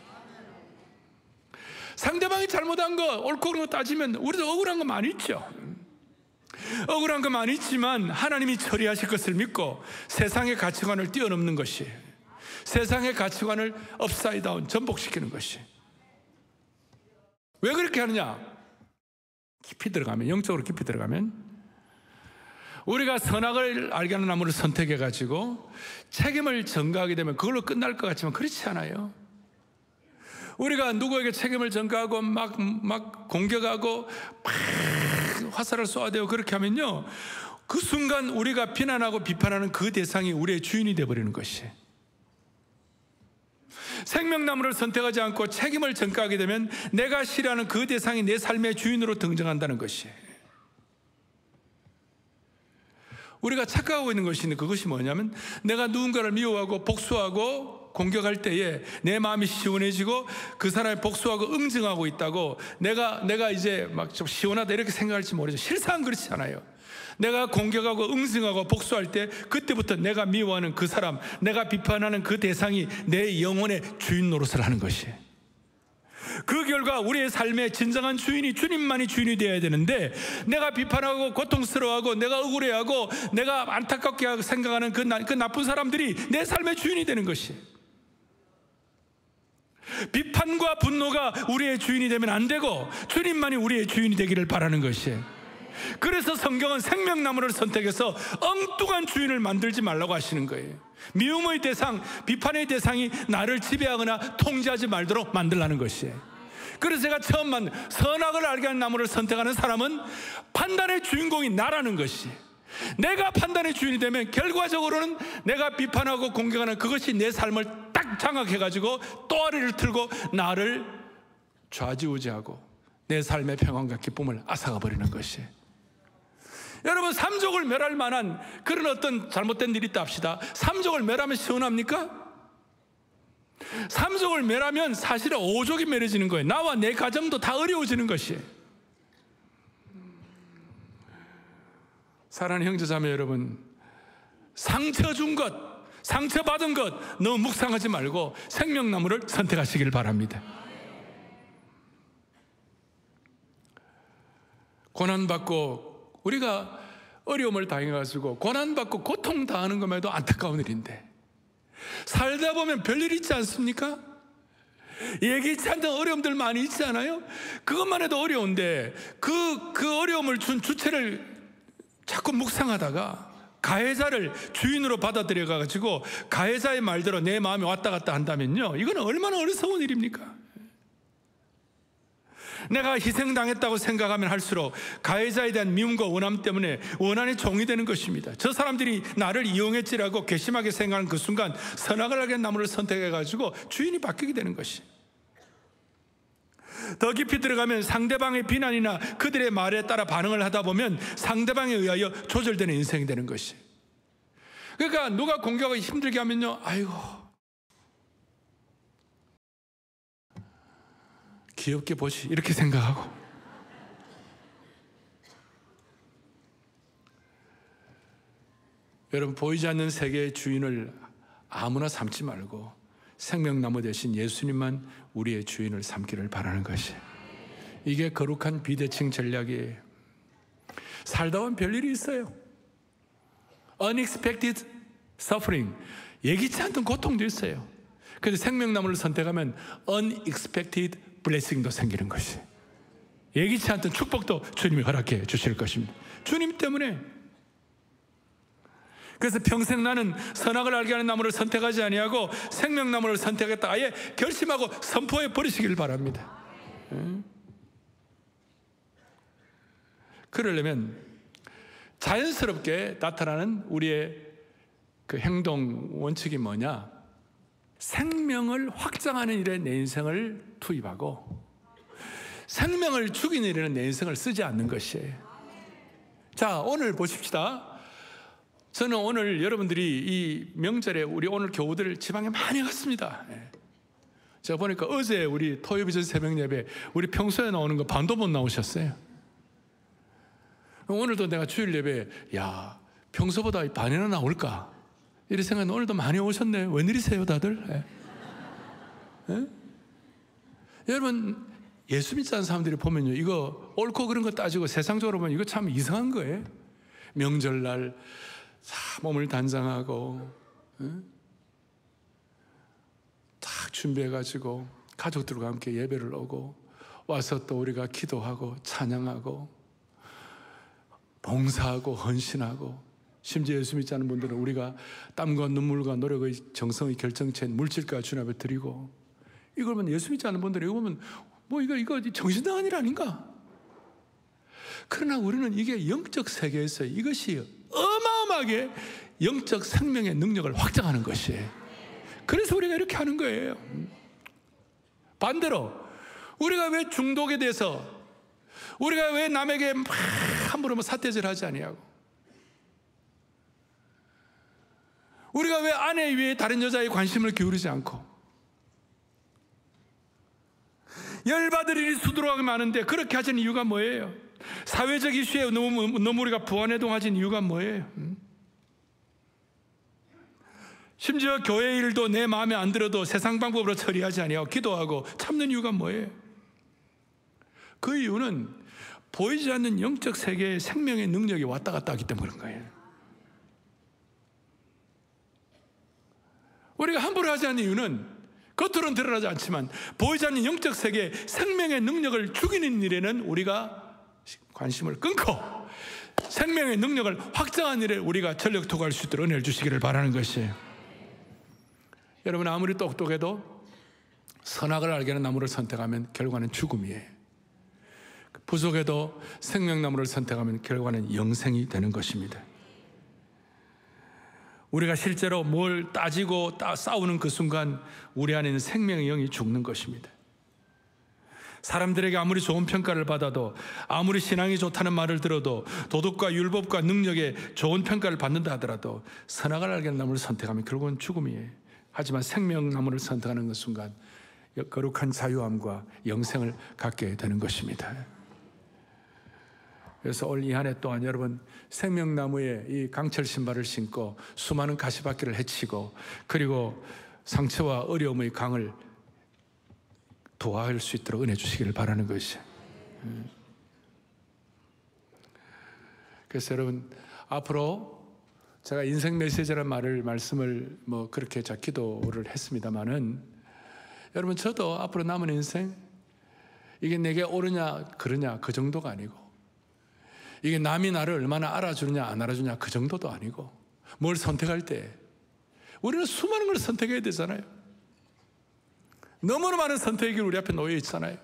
상대방이 잘못한 거, 옳고 그른 거 따지면 우리도 억울한 거 많이 있죠. 억울한 거 많이 있지만 하나님이 처리하실 것을 믿고 세상의 가치관을 뛰어넘는 것이, 세상의 가치관을 업사이드 다운, 전복시키는 것이. 왜 그렇게 하느냐? 깊이 들어가면, 영적으로 깊이 들어가면 우리가 선악을 알게 하는 나무를 선택해가지고 책임을 전가하게 되면 그걸로 끝날 것 같지만 그렇지 않아요. 우리가 누구에게 책임을 전가하고 막, 막 공격하고 막 화살을 쏘아야 되고 그렇게 하면요, 그 순간 우리가 비난하고 비판하는 그 대상이 우리의 주인이 되어버리는 것이에요. 생명나무를 선택하지 않고 책임을 전가하게 되면 내가 싫어하는 그 대상이 내 삶의 주인으로 등장한다는 것이에요. 우리가 착각하고 있는 것이 있는데, 그것이 뭐냐면 내가 누군가를 미워하고 복수하고 공격할 때에 내 마음이 시원해지고 그 사람의 복수하고 응징하고 있다고 내가 내가 이제 막 좀 시원하다 이렇게 생각할지 모르죠. 실상 그렇지 않아요. 내가 공격하고 응징하고 복수할 때 그때부터 내가 미워하는 그 사람, 내가 비판하는 그 대상이 내 영혼의 주인 노릇을 하는 것이에요. 그 결과 우리의 삶의 진정한 주인이 주님만이 주인이 되어야 되는데, 내가 비판하고 고통스러워하고 내가 억울해하고 내가 안타깝게 생각하는 그, 나, 그 나쁜 사람들이 내 삶의 주인이 되는 것이에요. 비판과 분노가 우리의 주인이 되면 안 되고 주님만이 우리의 주인이 되기를 바라는 것이에요. 그래서 성경은 생명나무를 선택해서 엉뚱한 주인을 만들지 말라고 하시는 거예요. 미움의 대상, 비판의 대상이 나를 지배하거나 통제하지 말도록 만들라는 것이에요. 그래서 제가 처음 만 선악을 알게 하는 나무를 선택하는 사람은 판단의 주인공이 나라는 것이에요. 내가 판단의 주인이 되면 결과적으로는 내가 비판하고 공격하는 그것이 내 삶을 딱 장악해가지고 또아리를 틀고 나를 좌지우지하고 내 삶의 평안과 기쁨을 앗아가 버리는 것이에요. 여러분, 삼족을 멸할 만한 그런 어떤 잘못된 일이 있다 합시다. 삼족을 멸하면 시원합니까? 삼족을 멸하면 사실은 오족이 멸해지는 거예요. 나와 내 가정도 다 어려워지는 것이에요. 사랑하는 형제자매 여러분, 상처 준 것, 상처 받은 것 너무 묵상하지 말고 생명나무를 선택하시길 바랍니다. 고난받고 우리가 어려움을 당해가지고 고난받고 고통당하는 것만 해도 안타까운 일인데, 살다 보면 별일 있지 않습니까? 예기치 않던 어려움들 많이 있지 않아요? 그것만 해도 어려운데 그, 그 어려움을 준 주체를 자꾸 묵상하다가 가해자를 주인으로 받아들여 가지고 가해자의 말대로 내 마음에 왔다 갔다 한다면요, 이거는 얼마나 어리석은 일입니까? 내가 희생당했다고 생각하면 할수록 가해자에 대한 미움과 원함 때문에 원한의 종이 되는 것입니다. 저 사람들이 나를 이용했지라고 괘씸하게 생각하는 그 순간 선악을 알게 나무를 선택해가지고 주인이 바뀌게 되는 것이. 더 깊이 들어가면 상대방의 비난이나 그들의 말에 따라 반응을 하다 보면 상대방에 의하여 조절되는 인생이 되는 것이. 그러니까 누가 공격하기 힘들게 하면요, 아이고 귀엽게 보시, 이렇게 생각하고. 여러분, 보이지 않는 세계의 주인을 아무나 삼지 말고 생명나무 대신 예수님만 우리의 주인을 삼기를 바라는 것이, 이게 거룩한 비대칭 전략이에요. 살다 보면 별일이 있어요. Unexpected suffering, 예기치 않던 고통도 있어요. 그래서 생명나무를 선택하면 Unexpected 블레싱도 생기는 것이, 예기치 않던 축복도 주님이 허락해 주실 것입니다. 주님 때문에. 그래서 평생 나는 선악을 알게 하는 나무를 선택하지 아니하고 생명나무를 선택했다 아예 결심하고 선포해 버리시기를 바랍니다. 그러려면 자연스럽게 나타나는 우리의 그 행동 원칙이 뭐냐? 생명을 확장하는 일에 내 인생을 투입하고 생명을 죽이는 일에는 내 인생을 쓰지 않는 것이에요. 자, 오늘 보십시다. 저는 오늘 여러분들이 이 명절에 우리 오늘 교우들 지방에 많이 갔습니다. 제가 보니까 어제 우리 토요비전 새벽 예배 우리 평소에 나오는 거 반도 못 나오셨어요. 오늘도 내가 주일 예배, 야, 평소보다 반이나 나올까? 이런 생각에 오늘도 많이 오셨네. 웬일이세요 다들? 예. 예? 여러분, 예수 믿지 않는 사람들이 보면요, 이거 옳고 그런 거 따지고 세상적으로 보면 이거 참 이상한 거예요. 명절날 다 몸을 단장하고 예? 딱 준비해가지고 가족들과 함께 예배를 오고 와서 또 우리가 기도하고 찬양하고 봉사하고 헌신하고, 심지어 예수 믿지 않는 분들은 우리가 땀과 눈물과 노력의 정성의 결정체인 물질과 주님 앞에 드리고, 이걸 보면 예수 믿지 않는 분들이 이거 보면 뭐 이거 이거 정신나간 일 아닌가? 그러나 우리는 이게 영적 세계에서 이것이 어마어마하게 영적 생명의 능력을 확장하는 것이에요. 그래서 우리가 이렇게 하는 거예요. 반대로 우리가 왜 중독에 대해서, 우리가 왜 남에게 막 함부로 뭐 삿대질하지 아니하고, 우리가 왜 아내 위에 다른 여자에 관심을 기울이지 않고, 열받을 일이 수두룩하게 많은데 그렇게 하시는 이유가 뭐예요? 사회적 이슈에 너무, 너무 우리가 부안해동하신 이유가 뭐예요? 심지어 교회 일도 내 마음에 안 들어도 세상 방법으로 처리하지 아니하고 기도하고 참는 이유가 뭐예요? 그 이유는 보이지 않는 영적 세계의 생명의 능력이 왔다 갔다 하기 때문에 그런 거예요. 우리가 함부로 하지 않는 이유는 겉으로는 드러나지 않지만 보이지 않는 영적 세계의 생명의 능력을 죽이는 일에는 우리가 관심을 끊고 생명의 능력을 확장하는 일에 우리가 전력 투구할 수 있도록 은혜를 주시기를 바라는 것이에요. 여러분, 아무리 똑똑해도 선악을 알게 하는 나무를 선택하면 결과는 죽음이에요. 부족해도 생명나무를 선택하면 결과는 영생이 되는 것입니다. 우리가 실제로 뭘 따지고 따, 싸우는 그 순간 우리 안에 있는 생명의 영이 죽는 것입니다. 사람들에게 아무리 좋은 평가를 받아도, 아무리 신앙이 좋다는 말을 들어도, 도덕과 율법과 능력에 좋은 평가를 받는다 하더라도 선악을 알게 하는 나무를 선택하면 결국은 죽음이에요. 하지만 생명나무를 선택하는 그 순간 거룩한 자유함과 영생을 갖게 되는 것입니다. 그래서 올 이 한 해 동안 여러분, 생명나무에 이 강철 신발을 신고 수많은 가시밭길을 헤치고, 그리고 상처와 어려움의 강을 도와할 수 있도록 은혜 주시기를 바라는 것이. 그래서 여러분, 앞으로 제가 인생 메시지라는 말을 말씀을 뭐 그렇게 자 기도를 했습니다마는, 여러분, 저도 앞으로 남은 인생 이게 내게 옳으냐 그러냐 그 정도가 아니고, 이게 남이 나를 얼마나 알아주느냐 안 알아주냐 그 정도도 아니고, 뭘 선택할 때 우리는 수많은 걸 선택해야 되잖아요. 너무나 많은 선택이 우리 앞에 놓여 있잖아요.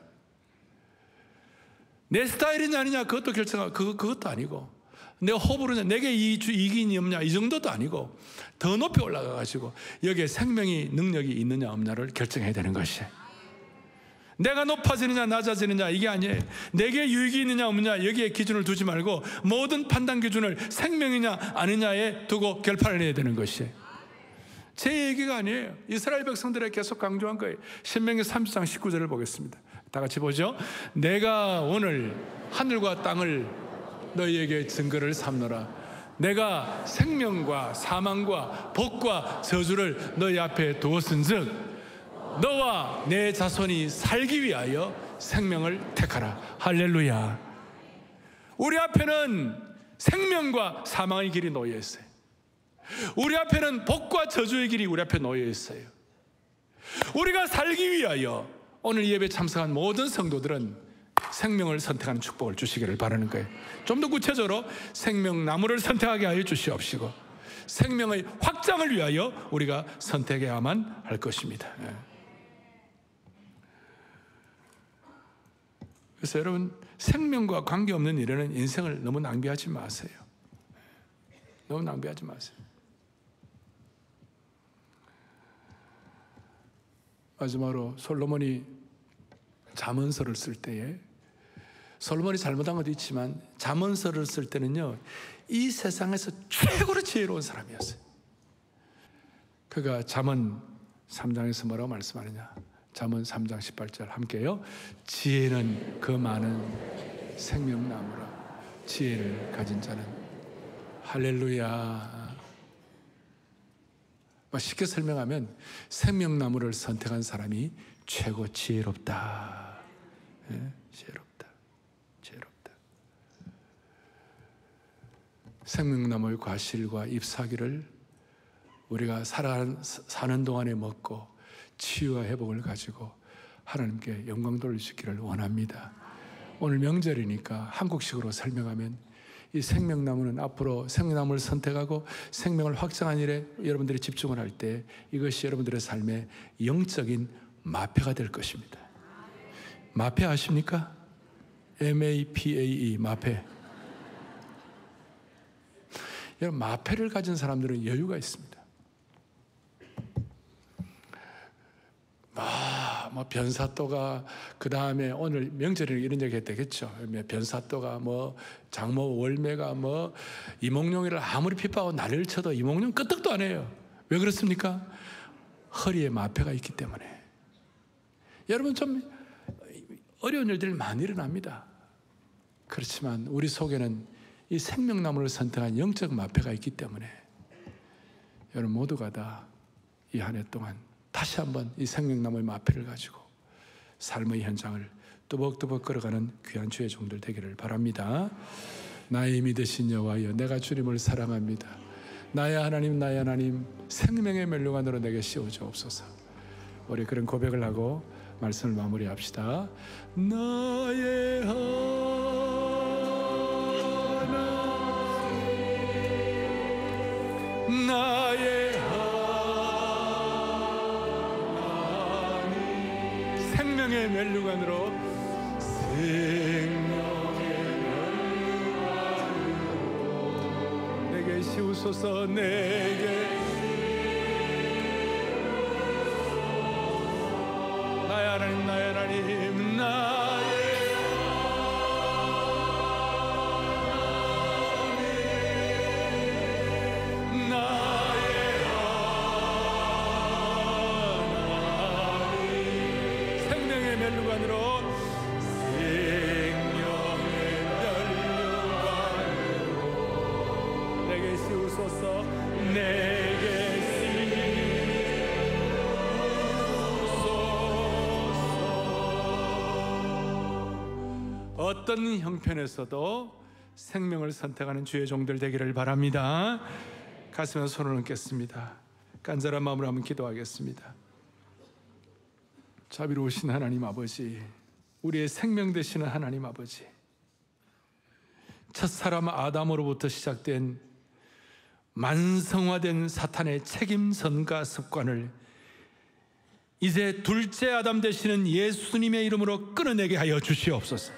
내 스타일이냐 아니냐 그것도 결정하고, 그거, 그것도 아니고, 내 호불호냐, 내게 이 주 이익이 없냐 이 정도도 아니고, 더 높이 올라가가지고 여기에 생명이 능력이 있느냐 없냐를 결정해야 되는 것이에요. 내가 높아지느냐 낮아지느냐 이게 아니에요. 내게 유익이 있느냐 없느냐 여기에 기준을 두지 말고 모든 판단 기준을 생명이냐 아니냐에 두고 결판을 내야 되는 것이에요. 제 얘기가 아니에요. 이스라엘 백성들에게 계속 강조한 거예요. 신명기 삼십 장 십구 절을 보겠습니다. 다 같이 보죠. 내가 오늘 하늘과 땅을 너희에게 증거를 삼노라. 내가 생명과 사망과 복과 저주를 너희 앞에 두었은즉 너와 내 자손이 살기 위하여 생명을 택하라. 할렐루야. 우리 앞에는 생명과 사망의 길이 놓여 있어요. 우리 앞에는 복과 저주의 길이 우리 앞에 놓여 있어요. 우리가 살기 위하여 오늘 예배 참석한 모든 성도들은 생명을 선택하는 축복을 주시기를 바라는 거예요. 좀 더 구체적으로 생명나무를 선택하게 하여 주시옵시고 생명의 확장을 위하여 우리가 선택해야만 할 것입니다. 그래서 여러분, 생명과 관계없는 일에는 인생을 너무 낭비하지 마세요. 너무 낭비하지 마세요. 마지막으로 솔로몬이 잠언서를 쓸 때에, 솔로몬이 잘못한 것도 있지만 잠언서를 쓸 때는요, 이 세상에서 최고로 지혜로운 사람이었어요. 그가 잠언 삼 장에서 뭐라고 말씀하느냐? 잠언 삼 장 십팔 절 함께요. 지혜는 그 많은 생명나무라. 지혜를 가진 자는, 할렐루야. 쉽게 설명하면 생명나무를 선택한 사람이 최고 지혜롭다. 네? 지혜롭다. 지혜롭다. 생명나무의 과실과 잎사귀를 우리가 살아, 사는 동안에 먹고 치유와 회복을 가지고 하나님께 영광 돌리시기를 원합니다. 오늘 명절이니까 한국식으로 설명하면 이 생명나무는 앞으로 생명나무를 선택하고 생명을 확장한 일에 여러분들이 집중을 할 때 이것이 여러분들의 삶의 영적인 마패가 될 것입니다. 마패 아십니까? 엠 에이 피 에이 이, 마패. 여러분, 마패를 가진 사람들은 여유가 있습니다. 아, 뭐 변사또가, 그 다음에 오늘 명절에는 이런 얘기 했다겠죠. 변사또가 뭐 장모 월매가 뭐 이몽룡이를 아무리 핍박하고 난리를 쳐도 이몽룡 끄떡도 안 해요. 왜 그렇습니까? 허리에 마패가 있기 때문에. 여러분, 좀 어려운 일들이 많이 일어납니다. 그렇지만 우리 속에는 이 생명나무를 선택한 영적 마패가 있기 때문에 여러분 모두가 다 이 한 해 동안 다시 한번 이 생명나무의 마패를 가지고 삶의 현장을 뚜벅뚜벅 걸어가는 귀한 주의 종들 되기를 바랍니다. 나의 힘이 되신 여호와여, 내가 주님을 사랑합니다. 나의 하나님, 나의 하나님, 생명의 멸류관으로 내게 씌워주옵소서. 우리 그런 고백을 하고 말씀을 마무리합시다. 나의 하나님, 나의 하나님, 생명의 멸류관으로, 생명의 멸류관으로 내게 씌우소서. 내게 나의 하나님, 나의 하나님, 나의 하나님, 나의 하나님, 생명의 멸류관으로, 생명의 멸류관으로 내게 씌우소서. 내게 어떤 형편에서도 생명을 선택하는 주의 종들 되기를 바랍니다. 가슴에 손을 얹겠습니다. 간절한 마음으로 한번 기도하겠습니다. 자비로우신 하나님 아버지, 우리의 생명 되시는 하나님 아버지, 첫사람 아담으로부터 시작된 만성화된 사탄의 책임선가 습관을 이제 둘째 아담 되시는 예수님의 이름으로 끊어내게 하여 주시옵소서.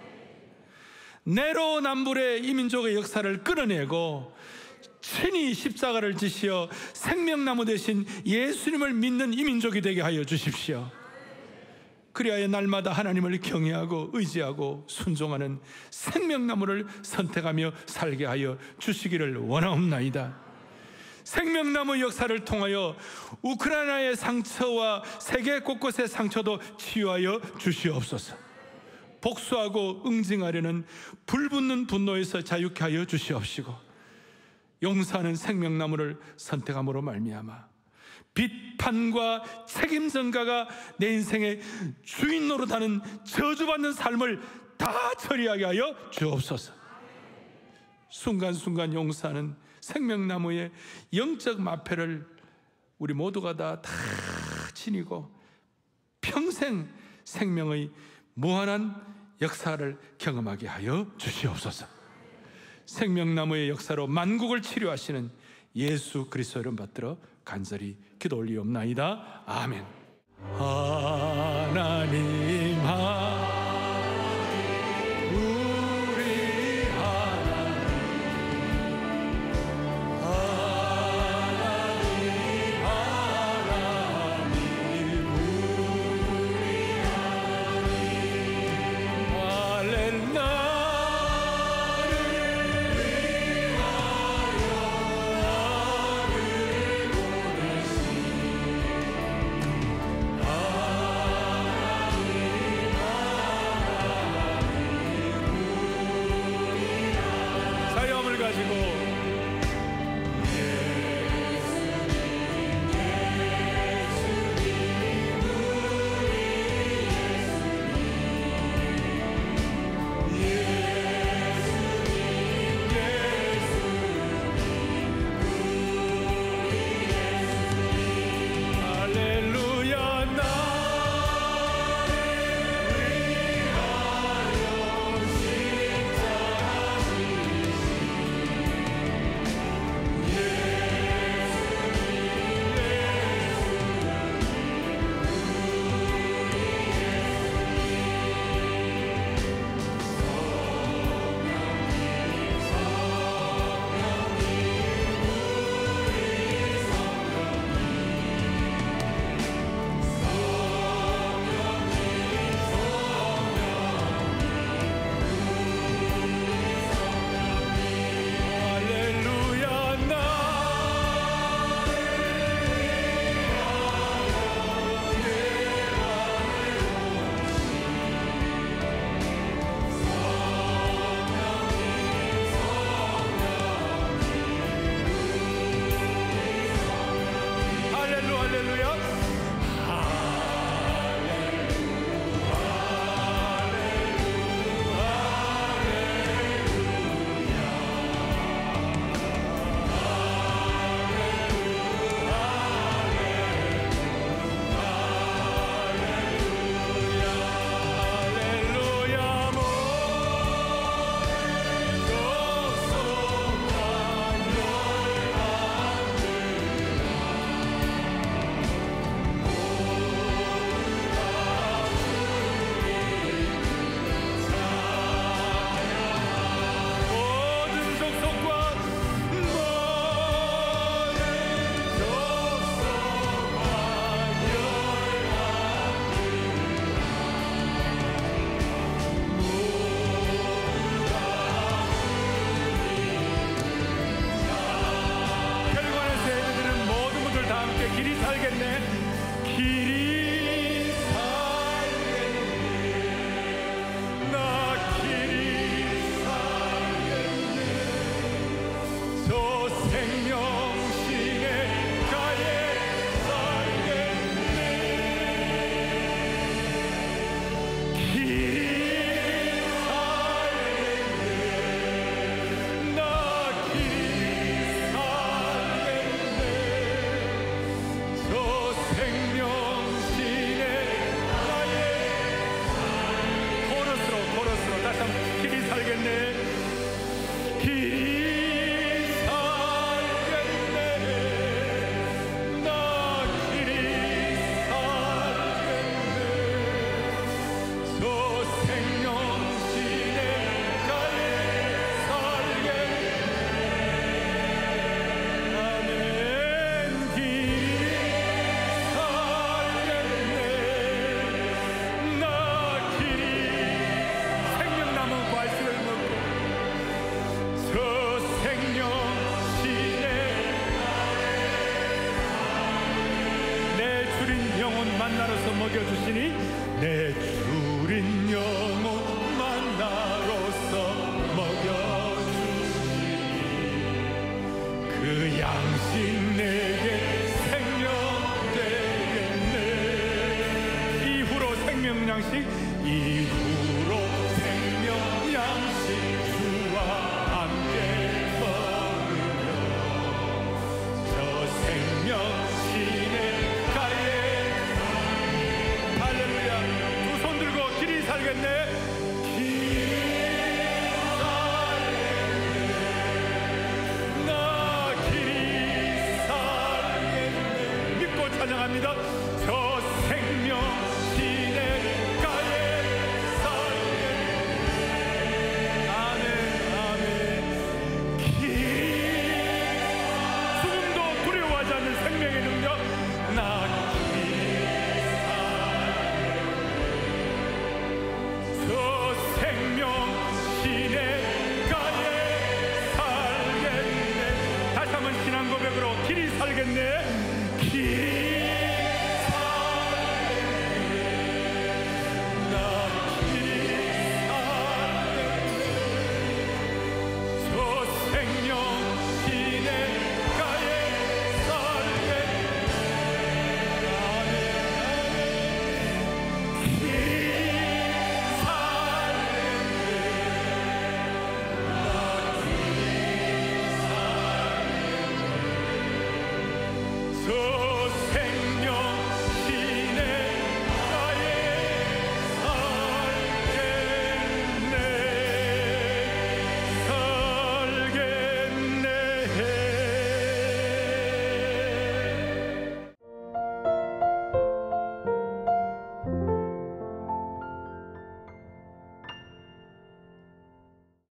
내로남불의 이민족의 역사를 끊어내고 친히 십자가를 지시어 생명나무 대신 예수님을 믿는 이민족이 되게 하여 주십시오. 그리하여 날마다 하나님을 경외하고 의지하고 순종하는 생명나무를 선택하며 살게 하여 주시기를 원하옵나이다. 생명나무 역사를 통하여 우크라이나의 상처와 세계 곳곳의 상처도 치유하여 주시옵소서. 복수하고 응징하려는 불붙는 분노에서 자유케 하여 주시옵시고, 용서하는 생명나무를 선택함으로 말미암아 비판과 책임전가가 내 인생의 주인 노릇하는 저주받는 삶을 다 처리하게 하여 주옵소서. 순간순간 용서하는 생명나무의 영적 마패를 우리 모두가 다, 다 지니고 평생 생명의 무한한 역사를 경험하게 하여 주시옵소서. 생명나무의 역사로 만국을 치료하시는 예수 그리스도 이름 받들어 간절히 기도 올리옵나이다. 아멘. 하나님 하나님 우리 하나님 하나님 하나님 우리 하나님 할렐루야. 생명시
만나로서 먹여주시니 내 주린 영혼 만나로서 먹여주시니 그 양식 내게 생명 되겠네. 이후로 생명 양식 이후로 생명 양식 주와 함께 먹으며 저 생명 시내가에 할렐루야. 두 손 들고 길이 살겠네. 길이 살겠네. 나 길이 살겠네. 믿고 찬양합니다. 저 생명 시내가에 살겠네. 아멘 아멘. 길이 숨도 두려워하지 않는 생명의 능력. 나 저 생명 시내가에 살겠네. 다시 한번 신앙 고백으로 길이 살겠네. 길이